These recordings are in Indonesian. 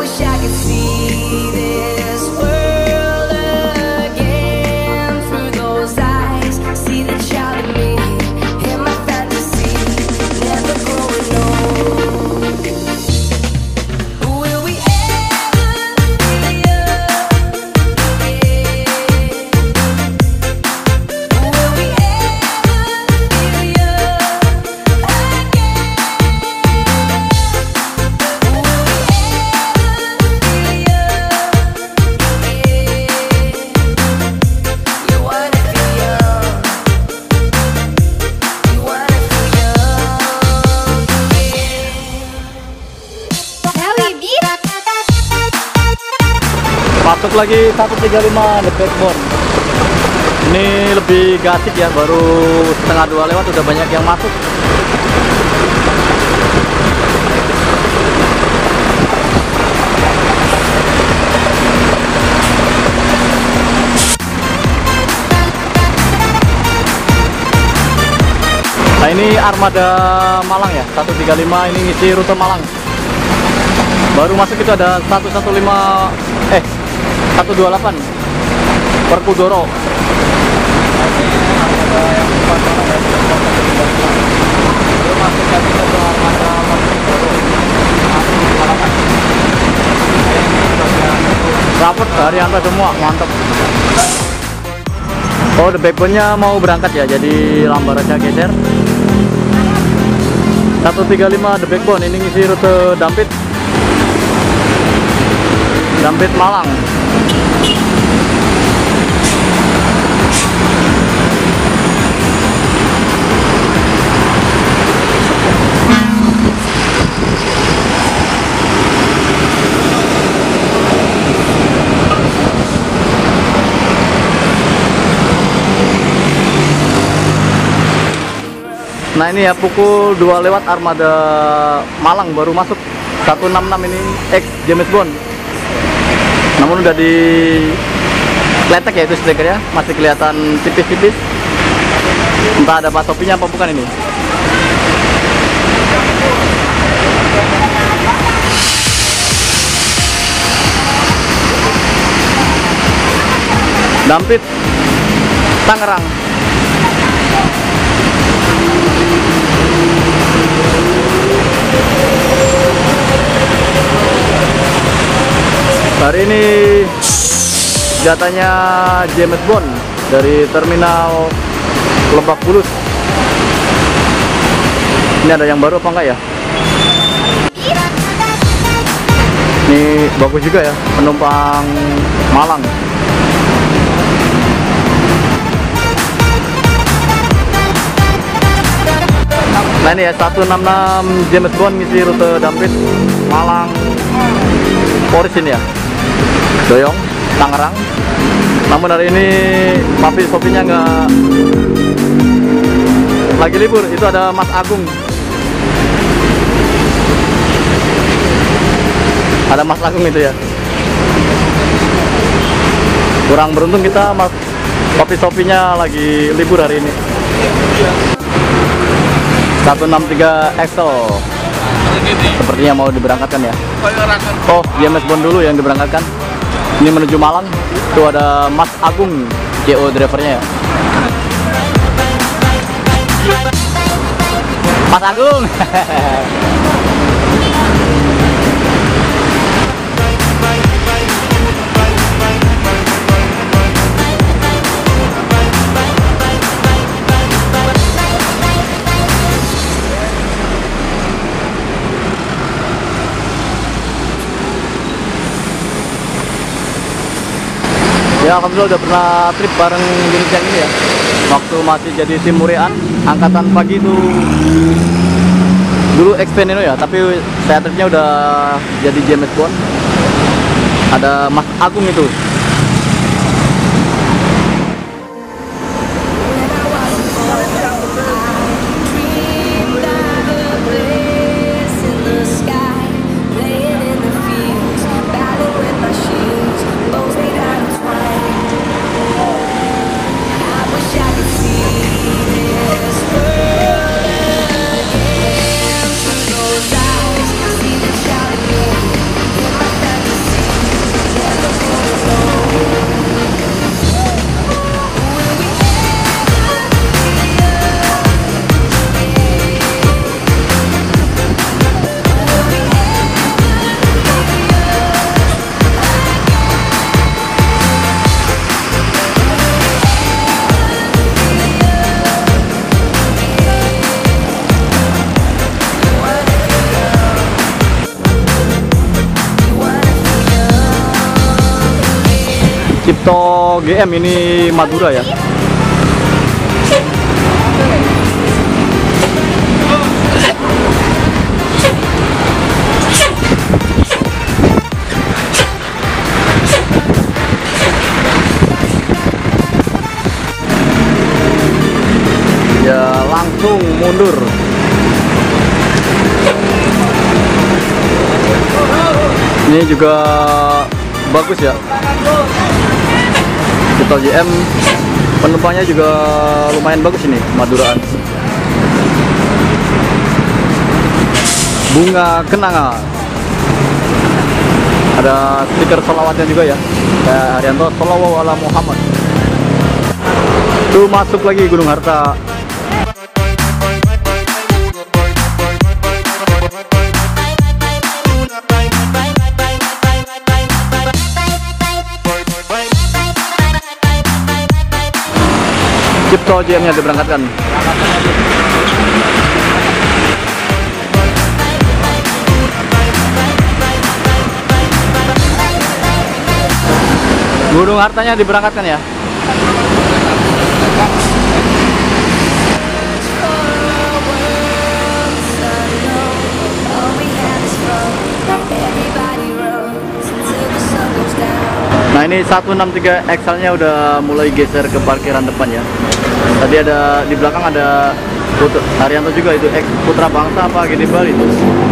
wish I could see this world again through those eyes. See the child in me, in my fantasy, never growing old. Will we ever be young again? Will we ever feel young again? Will we ever feel young again? You wanna feel young. You wanna feel young again. Masuk lagi 135 The Backbone. Ini lebih gasik ya, baru setengah 2 lewat udah banyak yang masuk. Nah ini armada Malang ya, 135 ini ngisi rute Malang. Baru masuk itu ada 128 Perkudoro. Rapot Haryanto semua, mantap. Oh, The Backbone-nya mau berangkat ya, jadi lambar aja geser. 135 The Backbone ini ngisi rute Dampit Malang. Nah ini ya pukul 2 lewat armada Malang baru masuk 166 ini X James Bond. Namun udah di kletek ya itu stikernya, masih kelihatan tipis-tipis. Entah ada pas topinya apa bukan ini. Dampit Tangerang. Hari ini jatahnya James Bond dari terminal Lebak Bulus. Ini ada yang baru apa enggak ya? Ini bagus juga ya, penumpang Malang. Nah ini ya 166 James Bond ngisi rute Dampit Malang Poris ini ya, Doyong Tangerang. Namun hari ini Sopinya nggak lagi libur. Itu ada Mas Agung, ada Mas Agung itu ya. Kurang beruntung kita, Mas Sopinya lagi libur hari ini. 163 Excel sepertinya mau diberangkatkan ya. Oh, James Bond dulu yang diberangkatkan. Ini menuju Malang. Itu ada Mas Agung, CO drivernya ya. Mas Agung. Ya alhamdulillah udah pernah trip bareng jenis yang ini ya. Waktu masih jadi tim Murean, angkatan pagi itu dulu Xpenino ya, tapi saya tripnya udah jadi James Bond. Ada Mas Agung itu. Cipto GM ini Madura ya. Ya langsung mundur. Ini juga bagus ya. Cipto GM penumpangnya juga lumayan bagus ini, Maduraan. Bunga kenanga. Ada stiker sholawatnya juga ya. Kayak Haryanto, sholawat ala Muhammad. Tuh masuk lagi Gunung Harta. Cipto GM-nya diberangkatkan. Gunung Hartanya diberangkatkan ya. Nah ini 163 XL-nya udah mulai geser ke parkiran depan ya. Tadi ada di belakang ada Haryanto juga, itu X Putra Bangsa apa Gede Bali itu.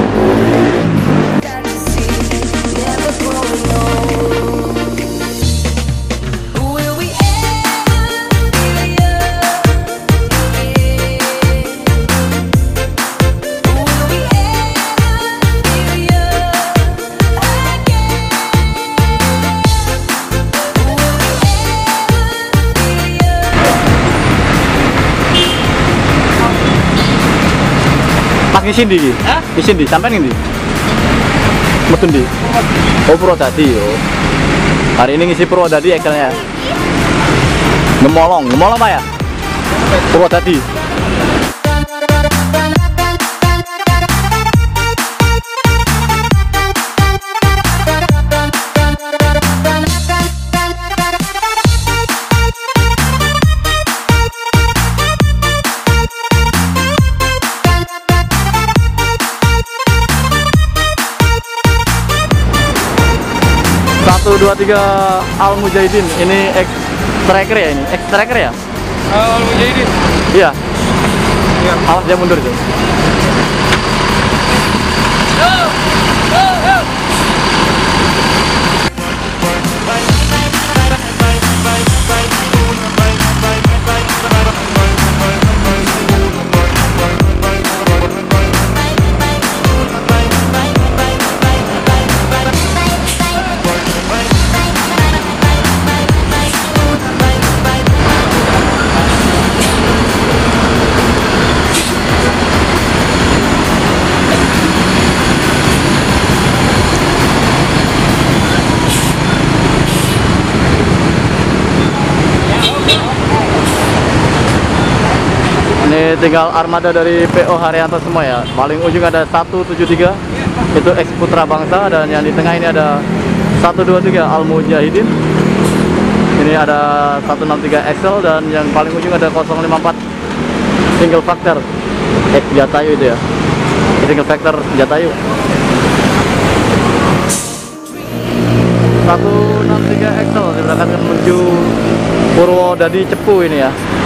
Ngisin di, ngisin di, sampai ngisin di, metun di, oh Purwodadi yo, hari ini ngisi Purwodadi XL-nya, Gemolong apa ya, Purwodadi. Satu, dua, tiga, Al Mujahidin. Ini X Tracker ya, ini X Tracker ya? Al Mujahidin. Iya. Iya. Awas dia mundur itu. Ini tinggal armada dari PO Haryanto semua ya. Paling ujung ada 173 itu X Putra Bangsa, dan yang di tengah ini ada 123 Al Mujahidin. Ini ada 163 XL, dan yang paling ujung ada 054 single factor X Jatayu itu ya. Single factor Jatayu. 163 XL diberangkatkan menuju Purwodadi Cepu ini ya.